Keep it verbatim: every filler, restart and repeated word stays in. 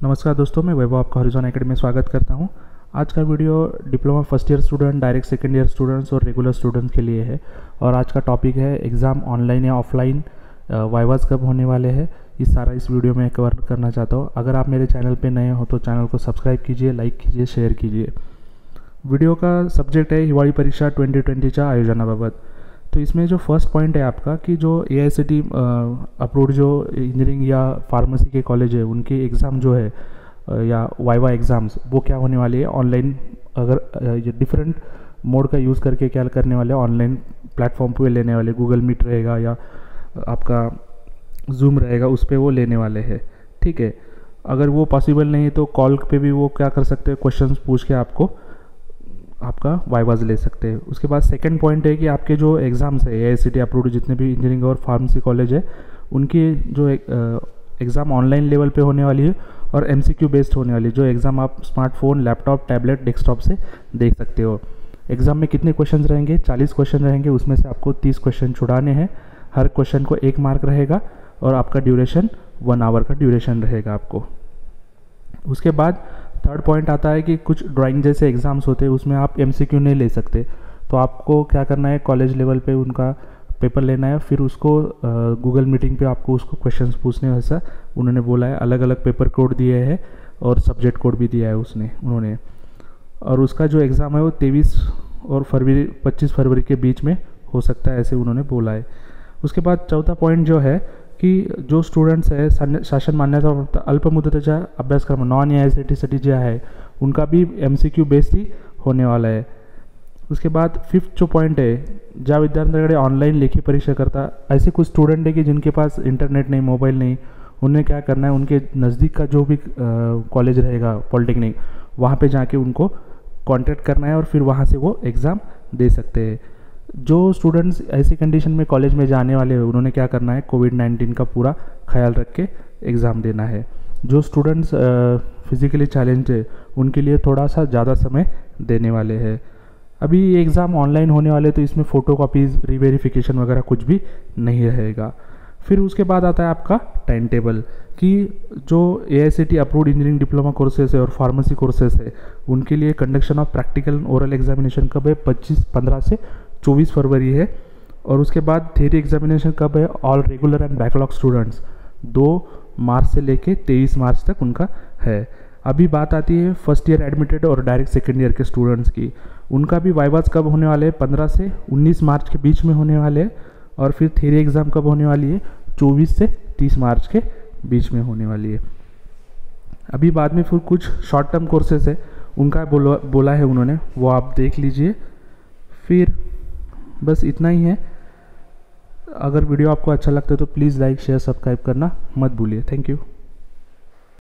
नमस्कार दोस्तों, मैं वैभव आपका हॉरिजॉन एकेडमी में स्वागत करता हूं। आज का video diploma first year student, direct second year students और रेगुलर स्टूडेंट्स के लिए है। और आज का टॉपिक है एग्ज़ाम ऑनलाइन या ऑफलाइन, वाइवास कब होने वाले हैं। इस सारा इस वीडियो में कवर करना चाहता हूँ। अगर आप मेरे चैनल पर नए हो तो चैनल को सब्सक्राइब कीजिए, लाईक कीजिए, शेअर कीजिए। व्हिडिओ का सब्जेक्ट है हिवाळी परीक्षा ट्वेंटी ट्वेंटीच्या आयोजनाबाबत। तो इसमें जो फर्स्ट पॉइंट है आपका कि जो A I C T approved जो इंजीनियरिंग या फार्मेसी के कॉलेज है उनकी एग्ज़ाम जो है या वाइवा एग्ज़ाम्स वो क्या होने वाली है ऑनलाइन। अगर ये डिफरेंट मोड का यूज़ करके क्या करने वाले ऑनलाइन प्लेटफॉर्म पे लेने वाले, गूगल मीट रहेगा या आपका जूम रहेगा, उस पर वो लेने वाले हैं। ठीक है, अगर वो पॉसिबल नहीं तो कॉल पे भी वो क्या कर सकते हैं, क्वेश्चंस पूछ के आपको आपका वाइवाज ले सकते हैं। उसके बाद सेकंड पॉइंट है कि आपके जो एग्ज़ाम्स है ए आई सी टी अप्रूव्ड जितने भी इंजीनियरिंग और फार्मेसी कॉलेज है उनकी जो एग्ज़ाम ऑनलाइन लेवल पे होने वाली है और एम सी क्यू बेस्ड होने वाली है। जो एग्ज़ाम आप स्मार्टफोन, लैपटॉप, टैबलेट, डेस्कटॉप से देख सकते हो। एग्ज़ाम में कितने क्वेश्चन रहेंगे? चालीस क्वेश्चन रहेंगे। उसमें से आपको तीस क्वेश्चन छुड़ाने हैं। हर क्वेश्चन को एक मार्क रहेगा और आपका ड्यूरेशन वन आवर का ड्यूरेशन रहेगा आपको। उसके बाद थर्ड पॉइंट आता है कि कुछ ड्राइंग जैसे एग्ज़ाम्स होते हैं उसमें आप एम सी क्यू नहीं ले सकते, तो आपको क्या करना है, कॉलेज लेवल पे उनका पेपर लेना है, फिर उसको गूगल मीटिंग पे आपको उसको क्वेश्चंस पूछने हैं। ऐसा उन्होंने बोला है। अलग अलग पेपर कोड दिए हैं और सब्जेक्ट कोड भी दिया है उसने उन्होंने। और उसका जो एग्ज़ाम है वो तेईस और फरवरी पच्चीस फरवरी के बीच में हो सकता है, ऐसे उन्होंने बोला है। उसके बाद चौथा पॉइंट जो है की जो स्टुडंट्स आहे शासन मान्यता अल्प मुदतीच्या अभ्यासक्रम नॉन ए आय सी टीसाठी जे आहे उनका भी एम सी क्यू बेस्ड ही होने वाला है। उसके बाद फिफ्थ जो पॉइंट है, ज्या विद्यार्थ्यांकडे ऑनलाइन लेखी परीक्षा करता, ऐसे कुछ स्टूडेंट है कि जिनके पास इंटरनेट नहीं, मोबाइल नहीं, उन्हें क्या करना है, उनके नज़दीक का जो भी कॉलेज रहेगा पॉलिटेक्निक, वहाँ पे जाके उनको कॉन्टैक्ट करना है और फिर वहाँ से वो एग्ज़ाम दे सकते हैं। जो स्टूडेंट्स ऐसी कंडीशन में कॉलेज में जाने वाले हैं उन्होंने क्या करना है, कोविड नाइन्टीन का पूरा ख्याल रख के एग्ज़ाम देना है। जो स्टूडेंट्स फिज़िकली चैलेंज है उनके लिए थोड़ा सा ज़्यादा समय देने वाले हैं। अभी ये एग्ज़ाम ऑनलाइन होने वाले तो इसमें फ़ोटो कॉपीज़, रीवेरिफिकेशन वगैरह कुछ भी नहीं रहेगा। फिर उसके बाद आता है आपका टाइम टेबल कि जो A I C T approved engineering diploma courses है और फार्मेसी कोर्सेज है उनके लिए conduction of practical oral examination कब है, पच्चीस पंद्रह से चौबीस फरवरी है। और उसके बाद थ्योरी एग्जामिनेशन कब है, all regular and backlog students दो मार्च से लेके तेईस मार्च तक उनका है। अभी बात आती है फर्स्ट ईयर एडमिटेड और डायरेक्ट सेकेंड ईयर के स्टूडेंट्स की। उनका भी वाइवास कब होने वाले हैं, पंद्रह से उन्नीस मार्च के बीच में होने वाले हैं। और फिर थ्योरी एग्ज़ाम कब होने वाली है, चौबीस से तीस मार्च के बीच में होने वाली है। अभी बाद में फिर कुछ शॉर्ट टर्म कोर्सेज है उनका बोला बोला है उन्होंने, वो आप देख लीजिए। फिर बस इतना ही है। अगर वीडियो आपको अच्छा लगता है तो प्लीज़ लाइक, शेयर, सब्सक्राइब करना मत भूलिए। Thank you.